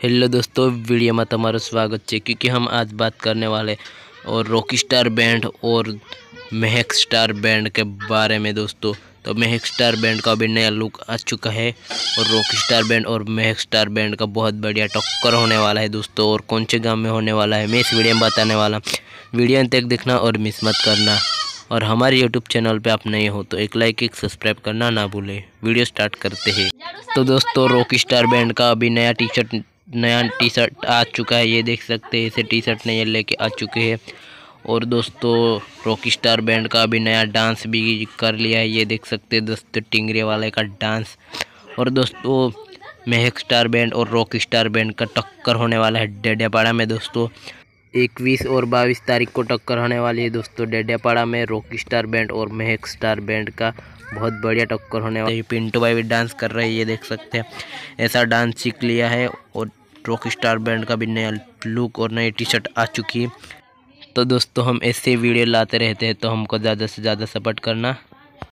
Hello दोस्तों, video में तुम्हारा स्वागत है। क्योंकि हम आज बात करने वाले और रॉकस्टार बैंड और महक स्टार बैंड के बारे में दोस्तों। तो महक स्टार बैंड का भी नया लुक आ चुका है और रॉकस्टार बैंड और महक स्टार बैंड का बहुत बढ़िया टक्कर होने वाला है दोस्तों। और कौन से गाँव में होने वाला है मैं इस वीडियो में बताने वाला। वीडियो अंत तक देखना और मिस मत करना। और हमारे यूट्यूब चैनल पे आप नए हो तो एक लाइक एक सब्सक्राइब करना ना भूलें। वीडियो स्टार्ट करते हैं। तो दोस्तों, रॉकस्टार बैंड का अभी नया टी शर्ट आ चुका है। ये देख सकते हैं, इसे टी शर्ट नए लेके आ चुके हैं। और दोस्तों, रॉकस्टार बैंड का अभी नया डांस भी कर लिया है। ये देख सकते हैं दोस्तों, टिंगरे वाले का डांस। और दोस्तों, महक स्टार बैंड और रॉकस्टार बैंड का टक्कर होने वाला है डेडियापाड़ा में दोस्तों। 21 और 22 तारीख को टक्कर होने वाली है दोस्तों डेडियापाड़ा में। रॉकस्टार बैंड और महक स्टार बैंड का बहुत बढ़िया टक्कर होने वाला है। पिंटू भाई भी डांस कर रहे हैं, ये देख सकते हैं। ऐसा डांस सीख लिया है। और रॉकस्टार बैंड का भी नया लुक और नई टी शर्ट आ चुकी है। तो दोस्तों, हम ऐसे वीडियो लाते रहते हैं, तो हमको ज़्यादा से ज़्यादा सपोर्ट करना।